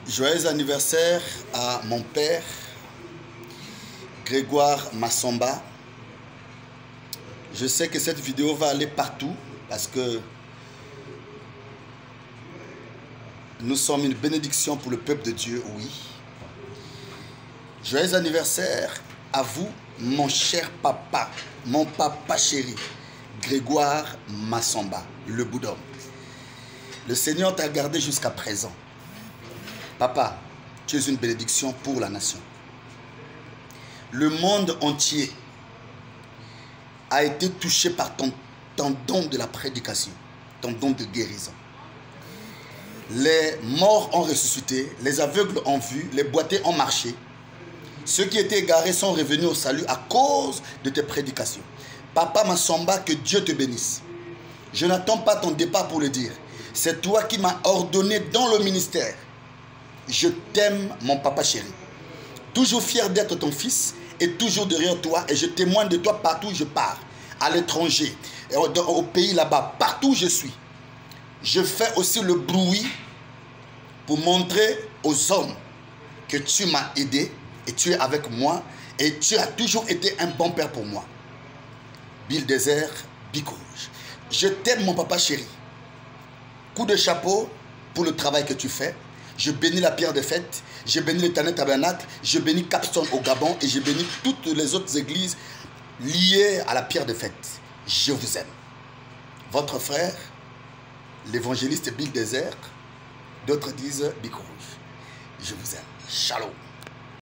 Joyeux anniversaire à mon père, Grégoire Massamba. Je sais que cette vidéo va aller partout parce que nous sommes une bénédiction pour le peuple de Dieu, oui. Joyeux anniversaire à vous, mon cher papa, mon papa chéri, Grégoire Massamba, le Bouddha. Le Seigneur t'a gardé jusqu'à présent. Papa, tu es une bénédiction pour la nation. Le monde entier a été touché par ton don de la prédication, ton don de guérison. Les morts ont ressuscité, les aveugles ont vu, les boiteux ont marché. Ceux qui étaient égarés sont revenus au salut à cause de tes prédications. Papa Massamba, que Dieu te bénisse. Je n'attends pas ton départ pour le dire. C'est toi qui m'as ordonné dans le ministère. Je t'aime, mon papa chéri. Toujours fier d'être ton fils et toujours derrière toi. Et je témoigne de toi partout où je pars. À l'étranger, au pays là-bas, partout où je suis. Je fais aussi le bruit pour montrer aux hommes que tu m'as aidé et tu es avec moi. Et tu as toujours été un bon père pour moi. Bill Désert, Bic Rouge. Je t'aime, mon papa chéri. Coup de chapeau pour le travail que tu fais. Je bénis la pierre de fête, je bénis l'Éternel Tabernacle, je bénis Capstone au Gabon et je bénis toutes les autres églises liées à la pierre de fête. Je vous aime. Votre frère, l'évangéliste Bill Désert, d'autres disent Bic Rouge. Je vous aime. Shalom.